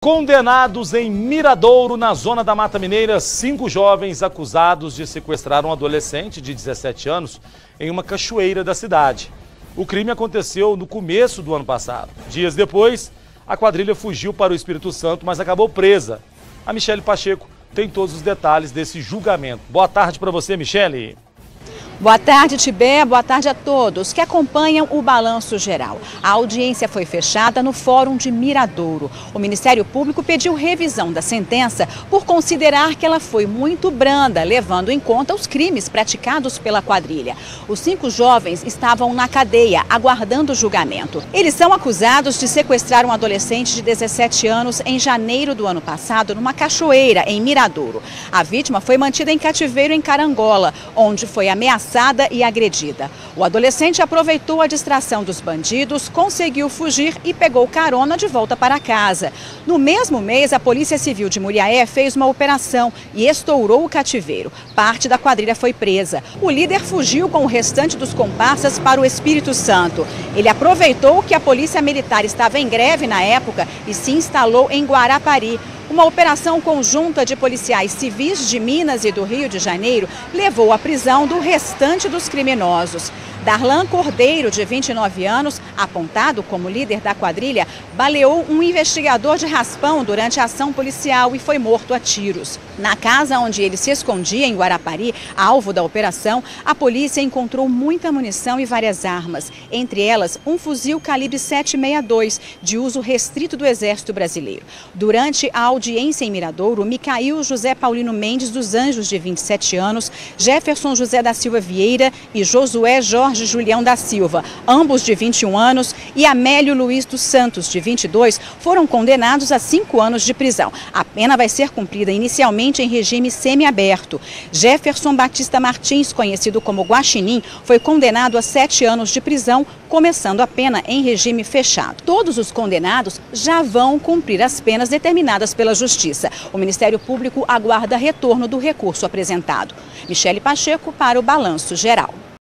Condenados em Miradouro, na zona da Mata Mineira, 5 jovens acusados de sequestrar um adolescente de 17 anos em uma cachoeira da cidade. O crime aconteceu no começo do ano passado. Dias depois, a quadrilha fugiu para o Espírito Santo, mas acabou presa. A Michele Pacheco tem todos os detalhes desse julgamento. Boa tarde para você, Michele. Boa tarde, Tibé. Boa tarde a todos que acompanham o Balanço Geral. A audiência foi fechada no Fórum de Miradouro. O Ministério Público pediu revisão da sentença por considerar que ela foi muito branda, levando em conta os crimes praticados pela quadrilha. Os 5 jovens estavam na cadeia, aguardando julgamento. Eles são acusados de sequestrar um adolescente de 17 anos em janeiro do ano passado, numa cachoeira em Miradouro. A vítima foi mantida em cativeiro em Carangola, onde foi ameaçada e agredida. O adolescente aproveitou a distração dos bandidos, conseguiu fugir e pegou carona de volta para casa. No mesmo mês, a Polícia Civil de Muriaé fez uma operação e estourou o cativeiro. Parte da quadrilha foi presa. O líder fugiu com o restante dos comparsas para o Espírito Santo. Ele aproveitou que a Polícia Militar estava em greve na época e se instalou em Guarapari. Uma operação conjunta de policiais civis de Minas e do Rio de Janeiro levou à prisão do restante dos criminosos. Darlan Cordeiro, de 29 anos, apontado como líder da quadrilha, baleou um investigador de Raspão durante a ação policial e foi morto a tiros. Na casa onde ele se escondia, em Guarapari, alvo da operação, a polícia encontrou muita munição e várias armas, entre elas um fuzil calibre 7,62, de uso restrito do Exército Brasileiro. Durante a audiência em Miradouro, Micael José Paulino Mendes dos Anjos, de 27 anos, Jefferson José da Silva Vieira e Josué Jorge Julião da Silva, ambos de 21 anos, e Amélio Luiz dos Santos, de 22, foram condenados a 5 anos de prisão. A pena vai ser cumprida inicialmente em regime semiaberto. Jefferson Batista Martins, conhecido como Guaxinim, foi condenado a 7 anos de prisão, começando a pena em regime fechado. Todos os condenados já vão cumprir as penas determinadas pela Justiça. O Ministério Público aguarda retorno do recurso apresentado. Michele Pacheco para o Balanço Geral.